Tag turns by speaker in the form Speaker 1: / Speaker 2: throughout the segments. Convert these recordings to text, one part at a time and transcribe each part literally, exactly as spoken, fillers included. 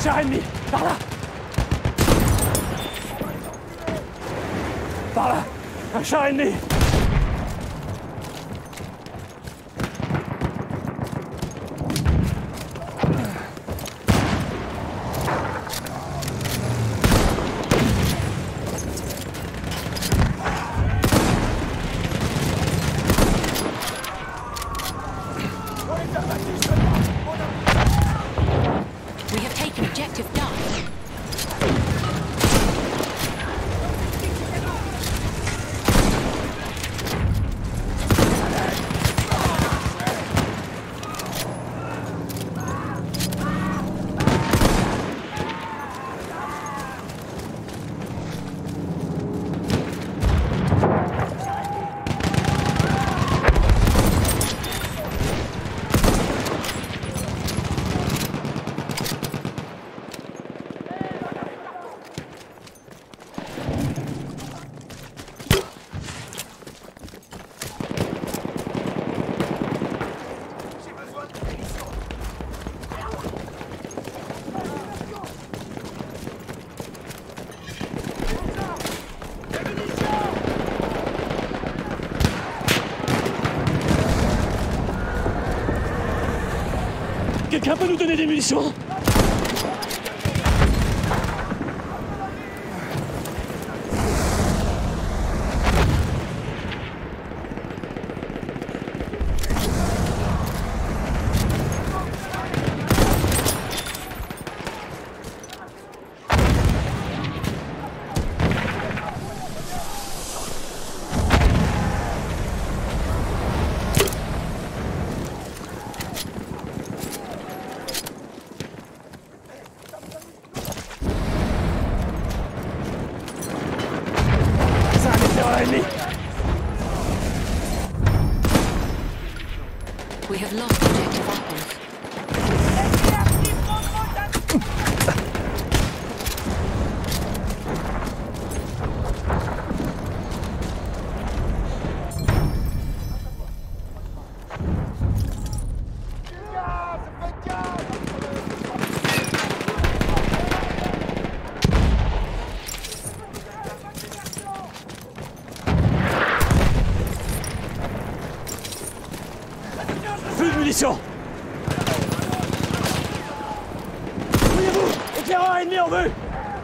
Speaker 1: Char ennemi, par là. Par là, un char ennemi. Quelqu'un peut nous donner des munitions?
Speaker 2: We have lost objective apples.
Speaker 1: Munitions. Voyez-vous, éclaireur ennemi en vue.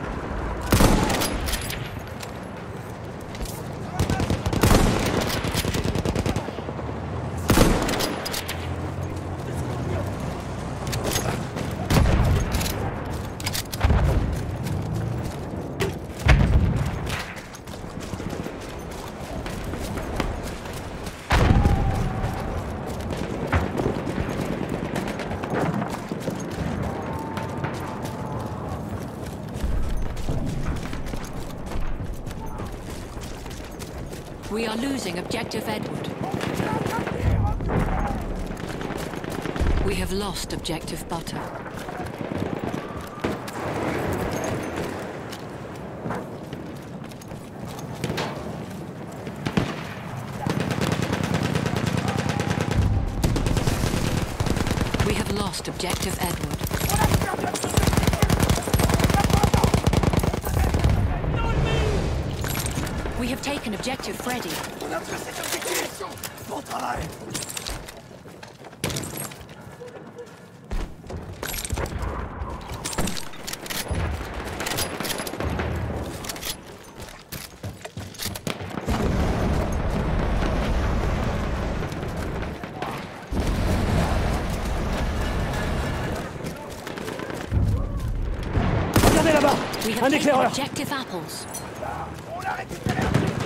Speaker 2: We are losing objective Edward. We have lost objective Butter. We have lost objective Edward. We have taken objective Freddy.
Speaker 1: On a pris cet objectif. Bon travail. Regardez là-bas. Un éclaireur.
Speaker 2: Objective apples.
Speaker 1: On l'a récupéré.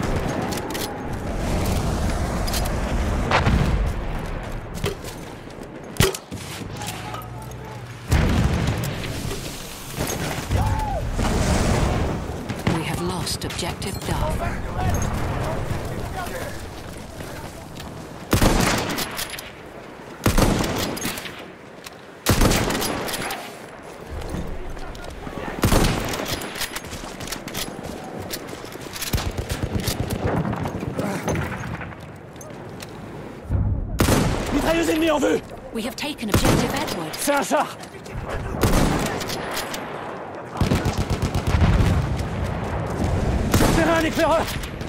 Speaker 2: Lost objective Duff.
Speaker 1: Mitrailleuse ennemie en vue.
Speaker 2: We have taken objective Edward.
Speaker 1: C'est un char. Repérez un éclaireur!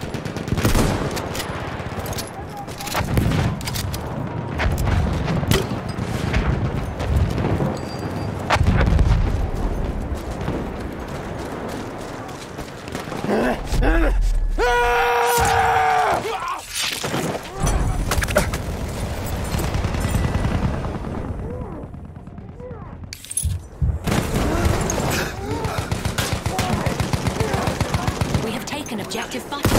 Speaker 2: We have taken objective butter.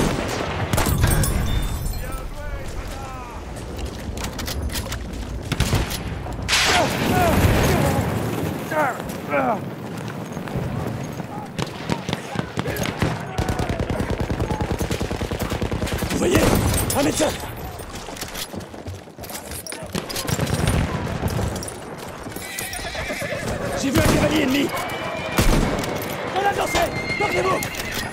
Speaker 1: Vous voyez? Un médecin! J'ai vu un cavalier ennemi! On a dansé! Portez-vous!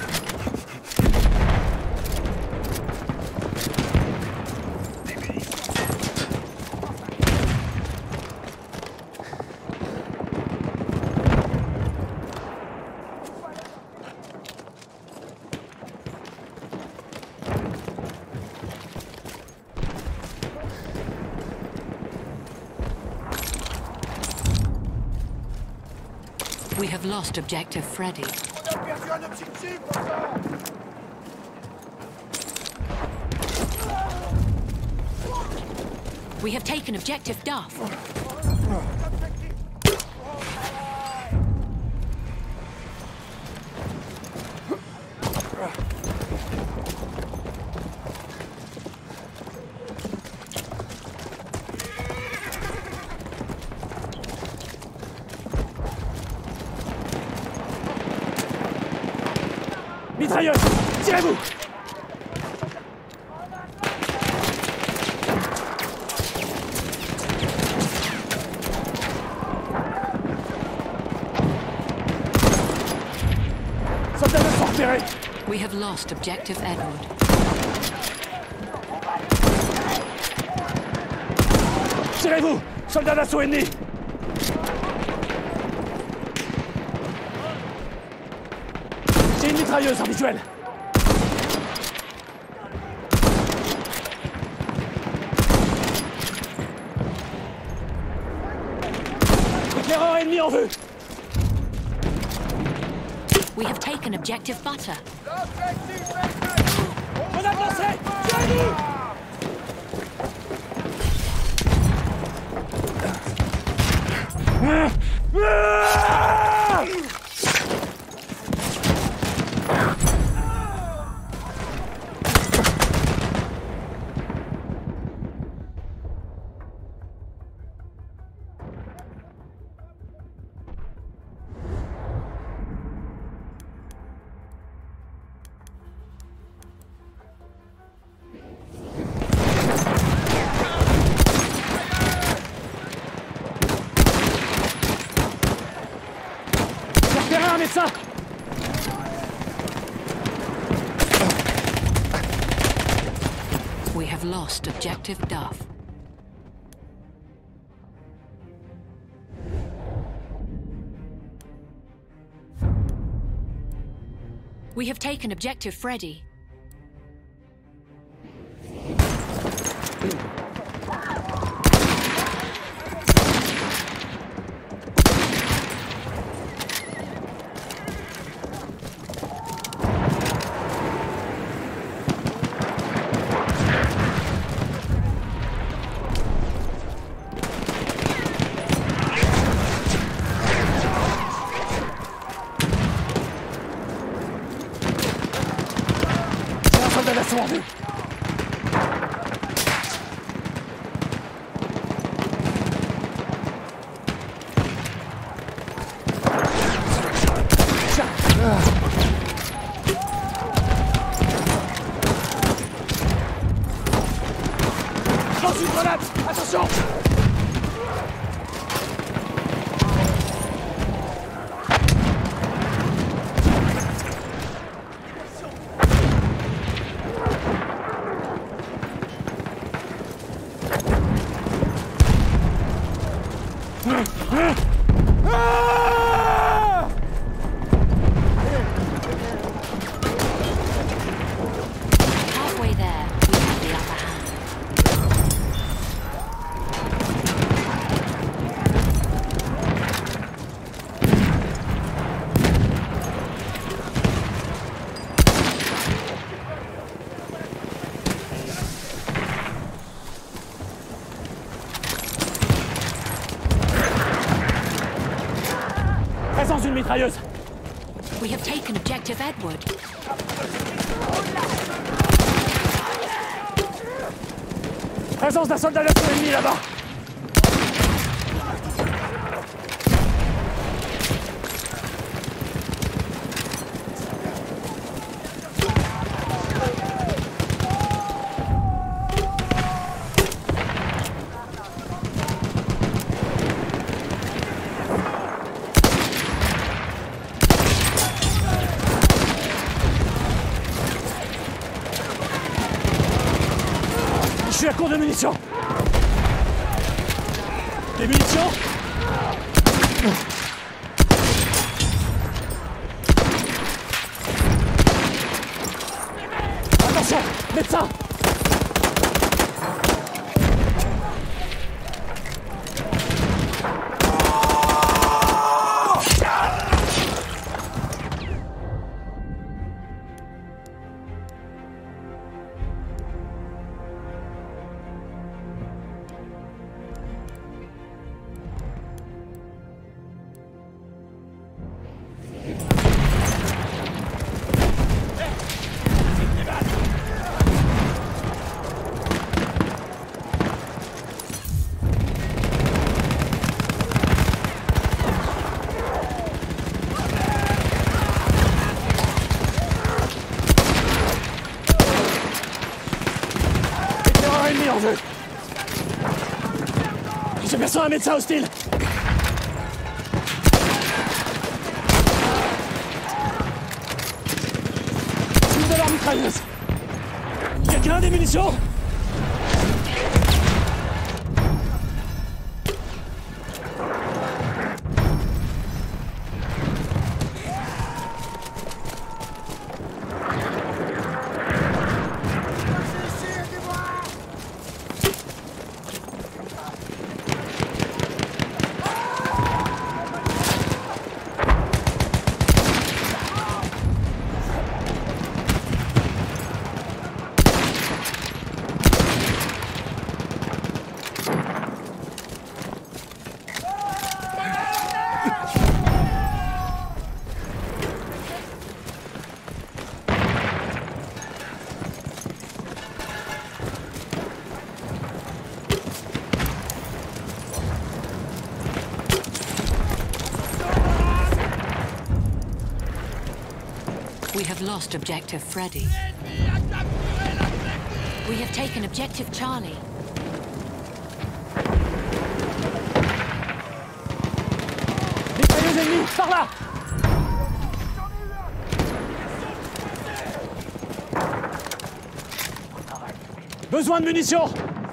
Speaker 2: We have lost objective Freddy.
Speaker 3: On a perdu un objectif, encore.
Speaker 2: We have taken objective Duff.
Speaker 1: Mitrailleuse! Tirez-vous! Soldats de sont repérés!
Speaker 2: We have lost objective Edward.
Speaker 1: Tirez-vous! Soldats d'assaut ennemis! J'ai une mitrailleuse en visuel! Éclaireur ennemi en vue!
Speaker 2: We have taken objective butter.
Speaker 3: L'objectif est
Speaker 1: On a lancé! Tirez-vous! Ah! Ah! Un médecin!
Speaker 2: We have lost objective Duff. We have taken objective Freddy.
Speaker 1: Soldat d'assaut en vue! Lance une grenade! Attention! une mitrailleuse.
Speaker 2: We have taken objective Edward.
Speaker 1: Présence d'un soldat d'assaut ennemi là-bas. Je suis à court de munitions. Des munitions? Attention, médecin! Ennemi en vue. J'aperçois un médecin hostile. Une de leurs mitrailleuses. Quelqu'un a des munitions?
Speaker 2: We have lost objective Freddy. We have taken objective Charlie.
Speaker 1: Mitrailleuse ennemie, par là! Besoin de munitions!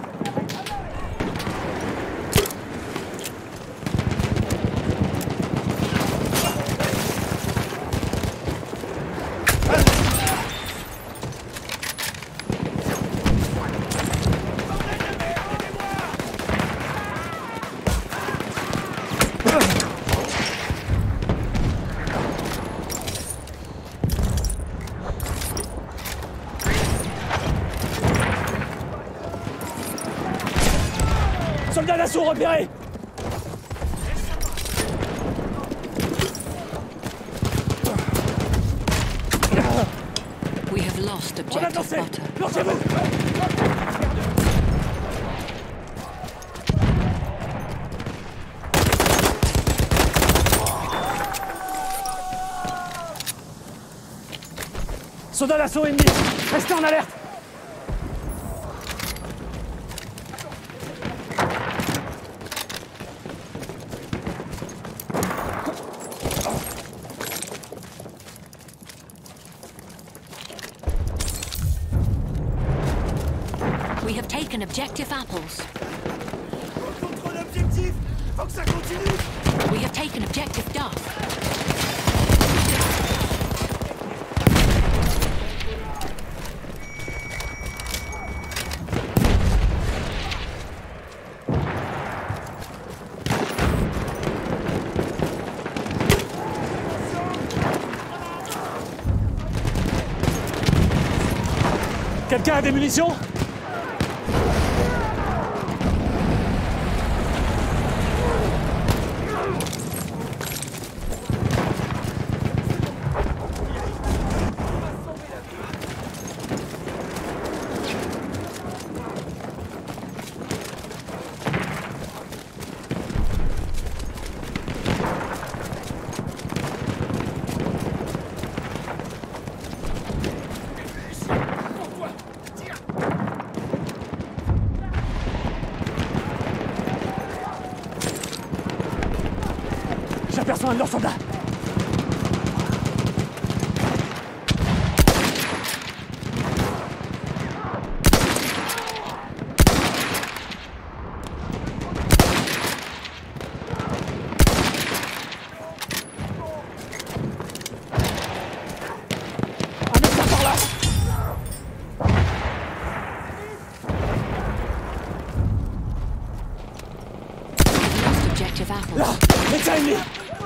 Speaker 1: Soldat d'assaut repéré!
Speaker 2: We have lost
Speaker 1: On a
Speaker 2: objective
Speaker 1: dansé!
Speaker 2: Butter.
Speaker 1: Lancez-vous! Soldat d'assaut ennemi! Restez en alerte!
Speaker 2: We have taken objective Apples.
Speaker 3: Contrôle objectif. Faut que ça continue.
Speaker 2: We have taken objective Duff.
Speaker 1: Quelqu'un a des munitions? J'aperçois un de leurs soldats. Un médecin par là.
Speaker 2: Lost objective apples.
Speaker 1: Là, médecin ennemi.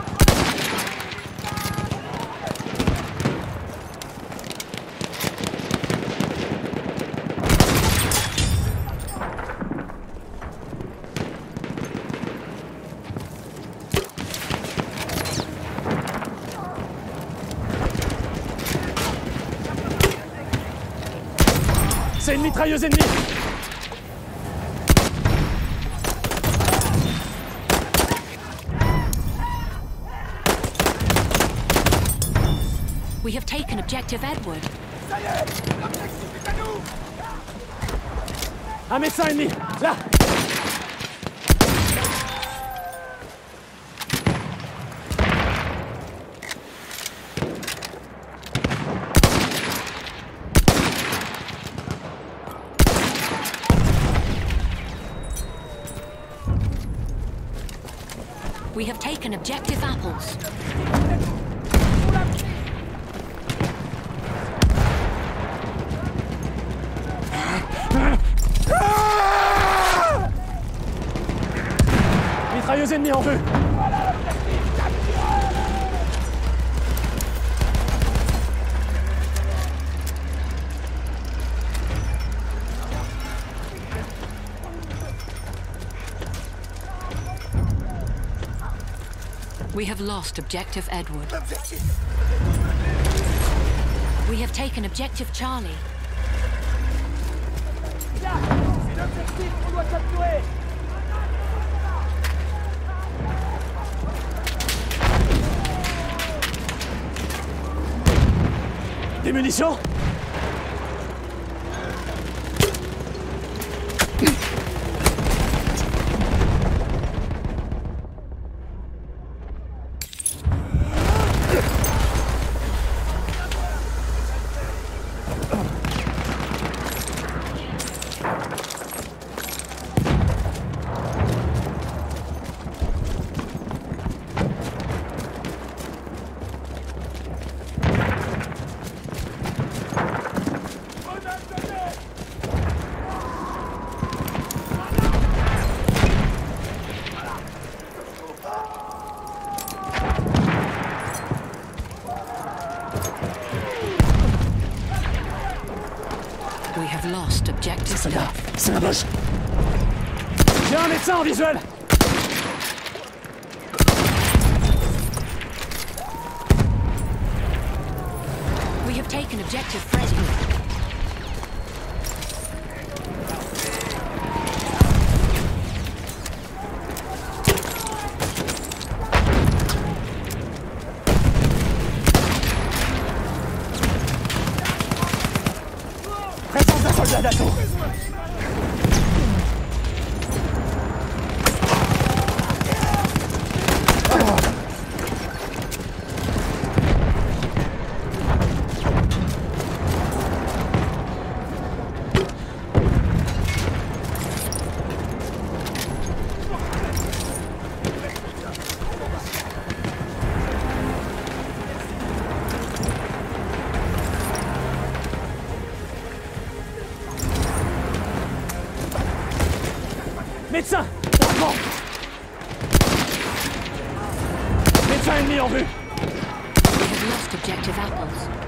Speaker 1: C'est une mitrailleuse ennemie.
Speaker 2: We have taken objective Edward.
Speaker 3: Ça y est, l'objectif est à nous.
Speaker 1: Un médecin ennemi. Là.
Speaker 2: We have taken objective apples.
Speaker 1: Mitrailleuse ennemie en vue.
Speaker 2: We have lost objective Edward.
Speaker 3: L'objectif.
Speaker 2: We have taken objective Charlie.
Speaker 3: C'est l'objectif qu'on doit capturer.
Speaker 1: Des munitions.
Speaker 2: We have lost objective
Speaker 1: Soldat,
Speaker 2: Duff.
Speaker 1: c'est la boche. J'ai un médecin en visuel.
Speaker 2: We have taken objective Freddy.
Speaker 1: Présence d'un soldat d'assaut. Médecin! Bravo! Médecin ennemi en vue!
Speaker 2: We have lost objective apples.